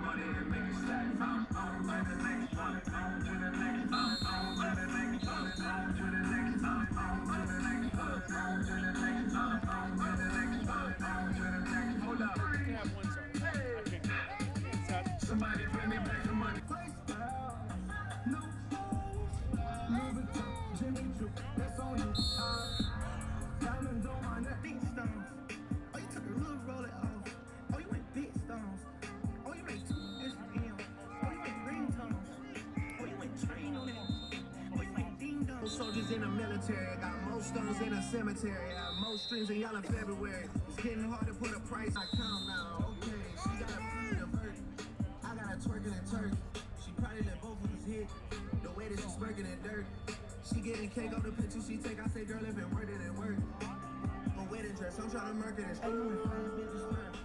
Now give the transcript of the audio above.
money and make it stack. On to the next one, on to the next one, on to the next one, on to the next one, on to the next one, on to the next one, on to the next one, on to the next one. Hold up. You can have one song. I can't get it. Somebody bring me back the money. No fools, Louis Vuitton, Jimmy Choo, that's on you. Diamonds on my neck. Big stones. Oh, you took a little roll it off. Oh, you went big stones. Oh, you made 2 SPM. Oh, you went ringtones. Oh, you went train on it. Oh, you went ding dong. Soldiers in the military, got most stones in a cemetery, got most strings in yellow February. It's getting hard to put a price. I count now. Okay, she got a few diverted. I got a twerking and turkey. She probably let both of us hit. The way that she's smirking in dirt. She getting cake on the picture she take. I say, girl, if it worth it, it work. A wedding dress, I'm trying to murk it. Hey, you went fine, bitch,